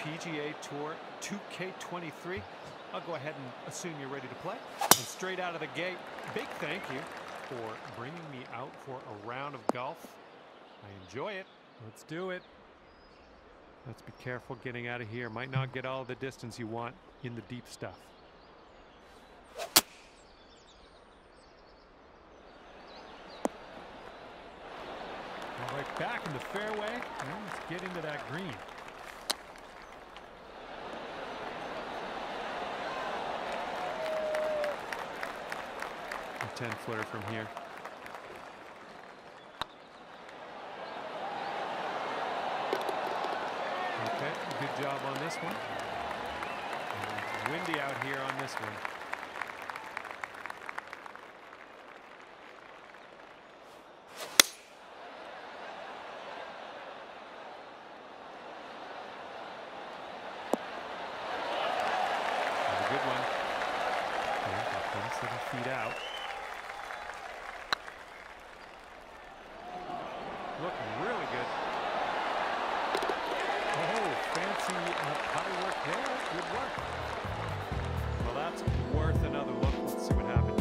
PGA Tour 2K23. I'll go ahead and assume you're ready to play. And straight out of the gate, big thank you for bringing me out for a round of golf. I enjoy it. Let's do it. Let's be careful getting out of here. Might not get all the distance you want in the deep stuff. All right, back in the fairway. Now let's get into that green. A 10-footer from here. Okay, good job on this one. And it's windy out here on this one. That's a good one. Yeah, about 27 feet out. Looking really good. Oh, fancy putter work there. Good work. Well, that's worth another look. Let's see what happened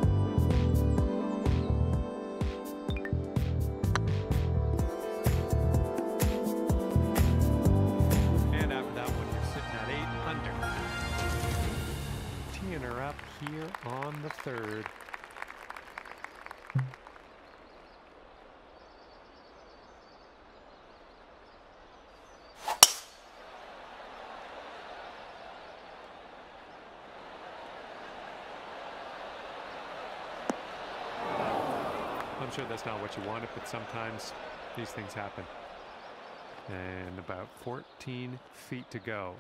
there. And after that one, you're sitting at 8 under. Teeing her up here on the third. I'm sure that's not what you wanted, but sometimes these things happen. And about 14 feet to go.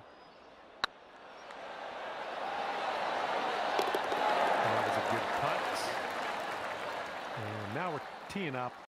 That was a good putt. And now we're teeing up